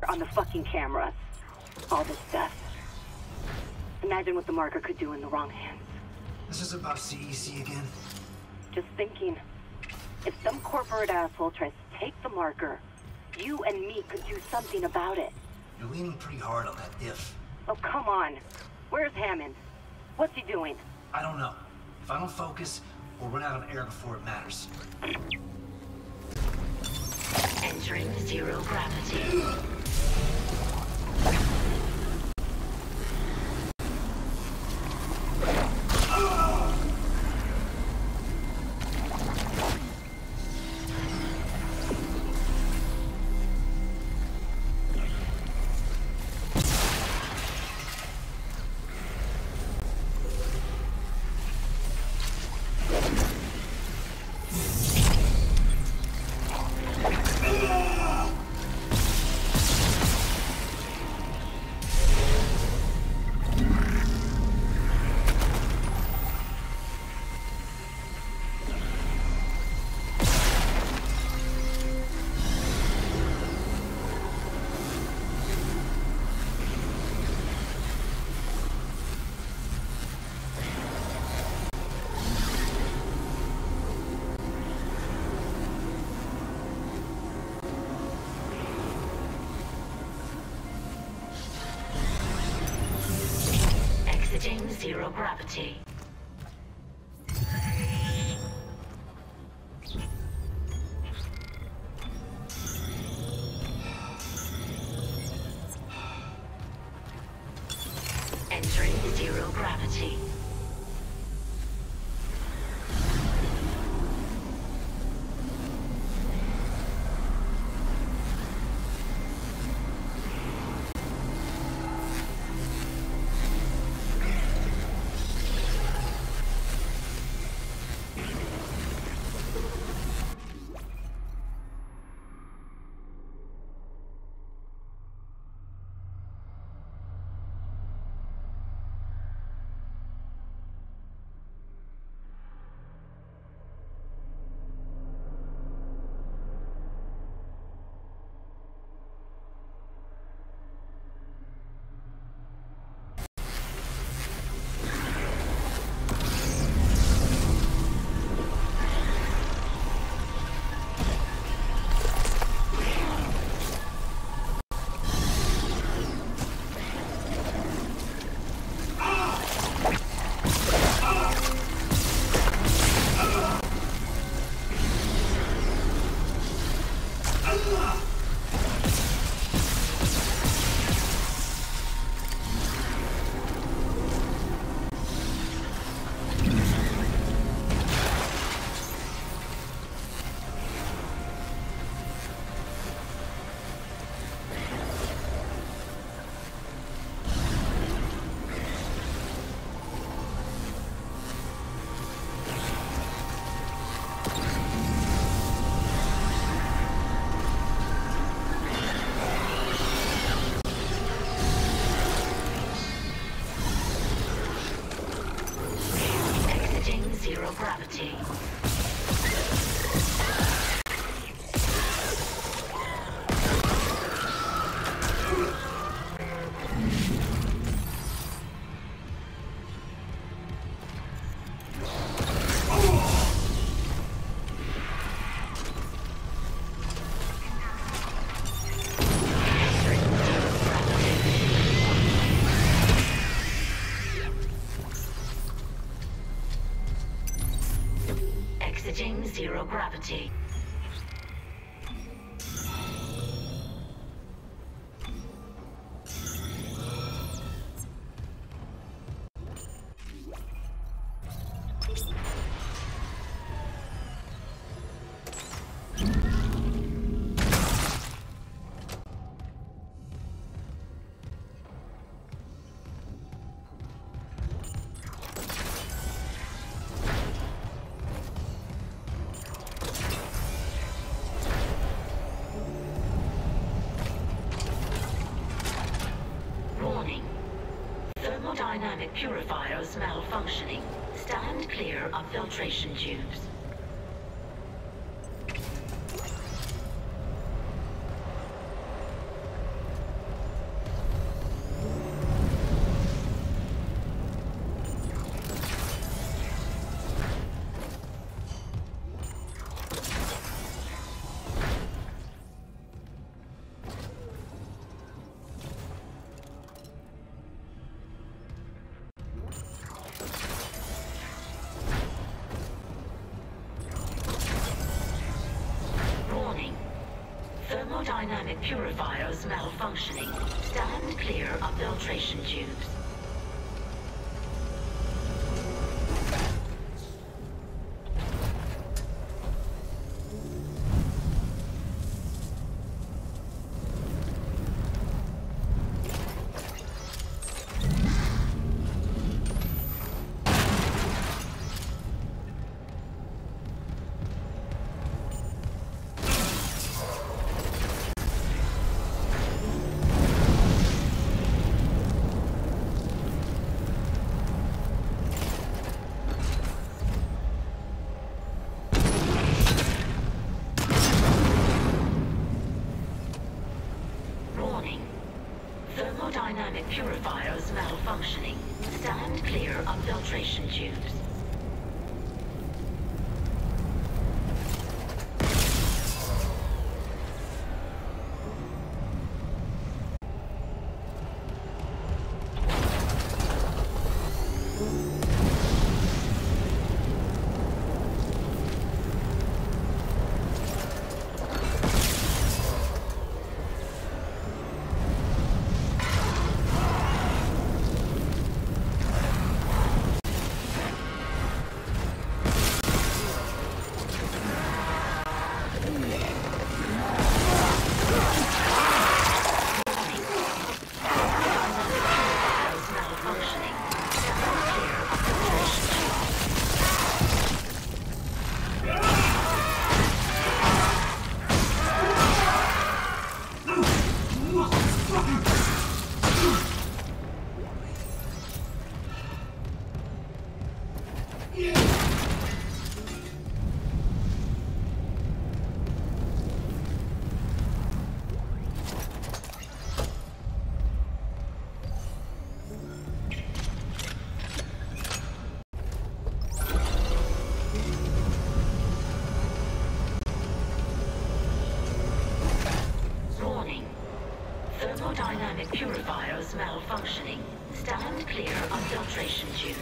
on the fucking cameras. All this stuff. Imagine what the marker could do in the wrong hands. This is about CEC again? Just thinking. If some corporate asshole tries to take the marker, you and me could do something about it. You're leaning pretty hard on that if. Oh, come on. Where's Hammond? What's he doing? I don't know. If I don't focus, we'll run out of air before it matters. Entering zero gravity. Zero gravity. Entering zero gravity. Gravity. Exiting zero gravity. Thermodynamic purifiers malfunctioning. Stand clear of filtration tubes. Thermodynamic purifiers malfunctioning. Stand clear of filtration tubes. Thermodynamic purifiers malfunctioning. Stand clear of filtration tubes. Thermodynamic purifiers malfunctioning. Stand clear of filtration tubes.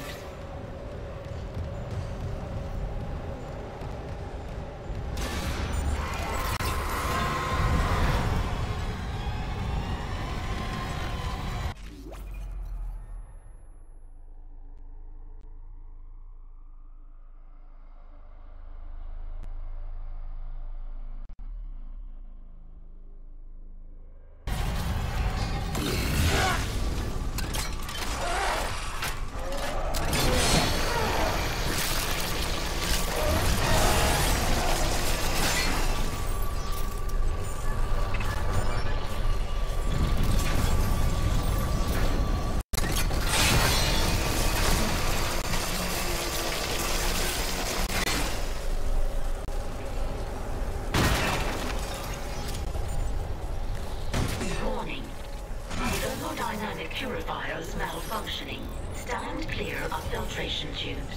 Thermodynamic purifiers malfunctioning. Stand clear of filtration tubes.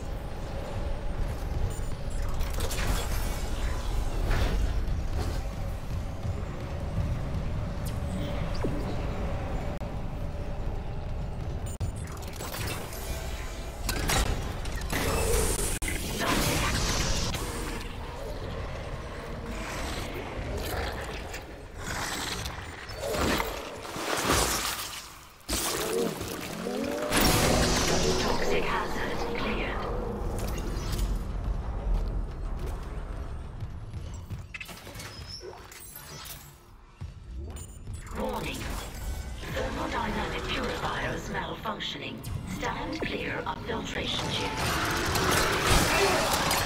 Toxic hazard cleared. Warning. Thermodynamic purifiers malfunctioning. Stand clear of filtration tubes.